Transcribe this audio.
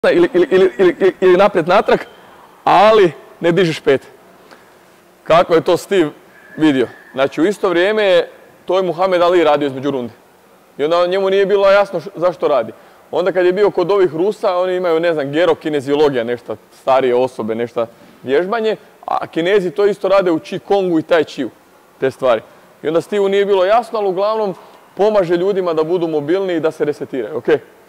ili naprijed natrag, ali ne dižeš pet. Kako je to Steve vidio? Znači u isto vrijeme to je Muhammed Ali radio između rundi. I onda njemu nije bilo jasno zašto radi. Onda kad je bio kod ovih Rusa, oni imaju, ne znam, gerokineziologija, nešto starije osobe, nešto vježbanje, a Kinezi to isto rade u Qigongu i Tai Chiu, te stvari. I onda Steve nije bilo jasno, ali uglavnom pomaže ljudima da budu mobilni i da se resetiraju, ok?